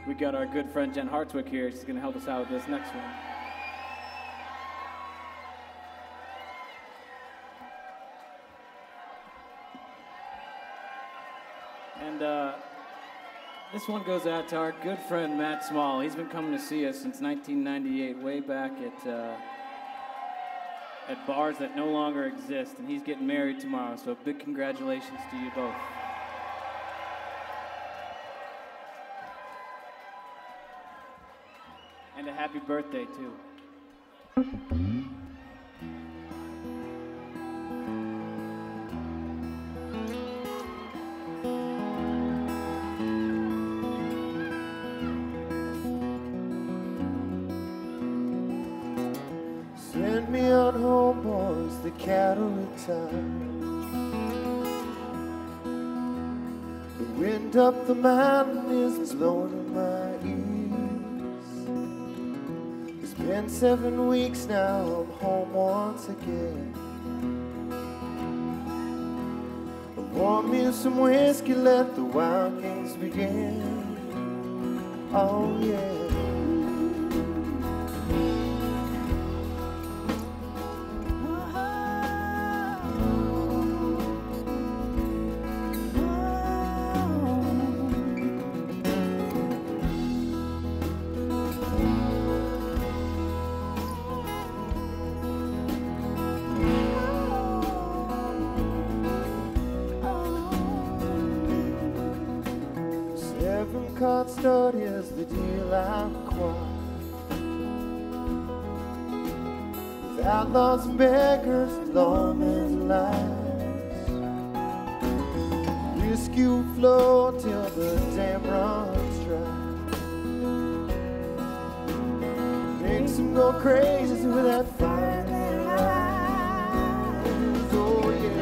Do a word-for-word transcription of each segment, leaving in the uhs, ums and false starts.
we got our good friend Jen Hartwick here. She's going to help us out with this next one. And uh, this one goes out to our good friend Matt Small. He's been coming to see us since nineteen ninety-eight, way back at uh, at bars that no longer exist, and he's getting married tomorrow, so big congratulations to you both. And a happy birthday, too. Send me on home, boys, the cattle retire. The wind up the mountain is blowing in my ears. It's been seven weeks now, I'm home once again. Pour me some whiskey, let the wild games begin. Oh yeah. Card start is the deal I require. With outlaws and beggars, lawmen's lives. Whiskey will flow till the dam runs dry. Makes them go crazy with that fire in their eyes. Oh yeah.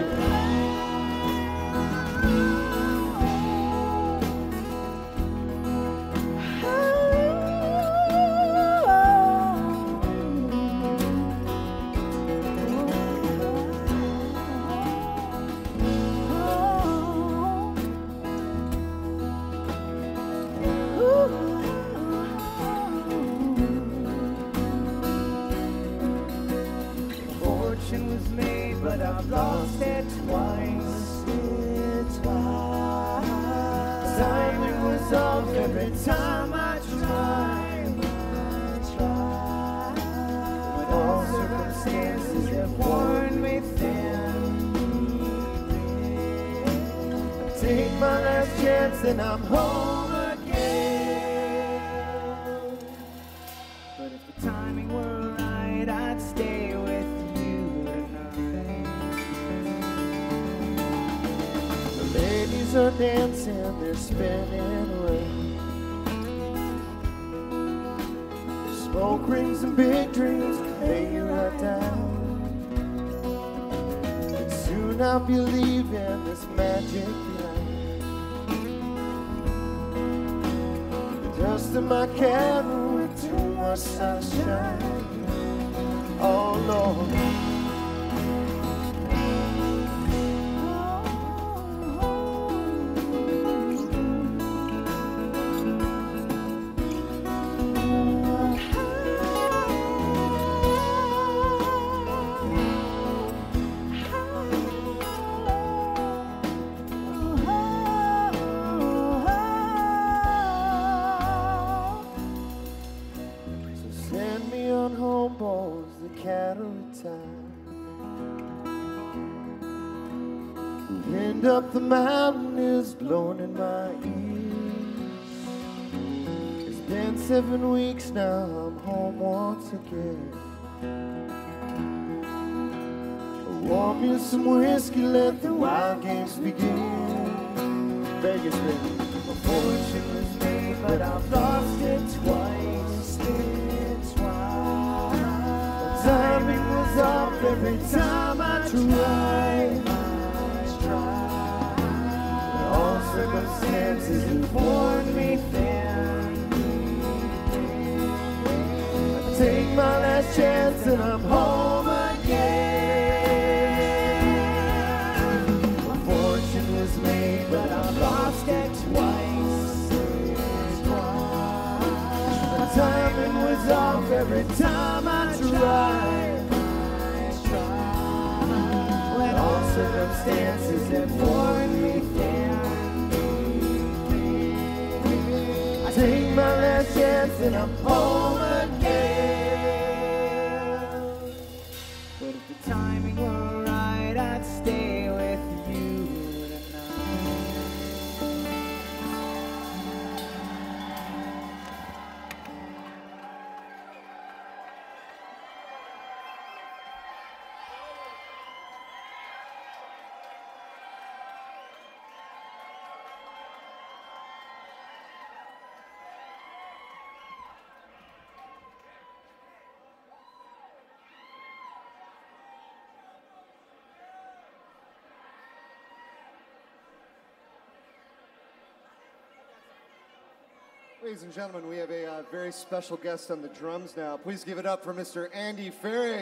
Was made, but I've lost it twice. It twice. Timing was off every time I tried. I tried. But all circumstances have worn me thin. I take my last chance and I'm home again. But if the timing were right, I'd stay with you. Ladies are dancing, they're spinning away. Smoke rings and big dreams lay you right down. And soon I'll be leaving this magic behind. The dust in my cabin with too much sunshine. Oh Lord. Wind up the mountain is blowing in my ears. It's been seven weeks now, I'm home once again. Warm me some whiskey, let the wild games begin. Vegas, baby. My fortune was made, but I've lost it twice. It twice. The timing was off every time I tried. All circumstances have worn me thin. I take my last chance and I'm home again. My fortune was made, but I lost it twice. Twice. every time I try. When all circumstances have worn me down, I take my last chance and I'm home again. But if the timing were right, I'd stay with you tonight. Ladies and gentlemen, we have a uh, very special guest on the drums now. Please give it up for Mister Andy Farrig.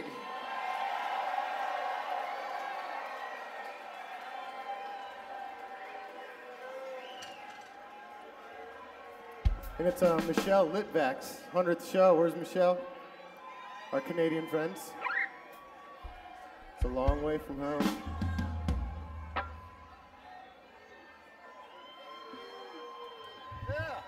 And it's uh, Michelle Litvak's hundredth show. Where's Michelle? Our Canadian friends. It's a long way from home. Yeah.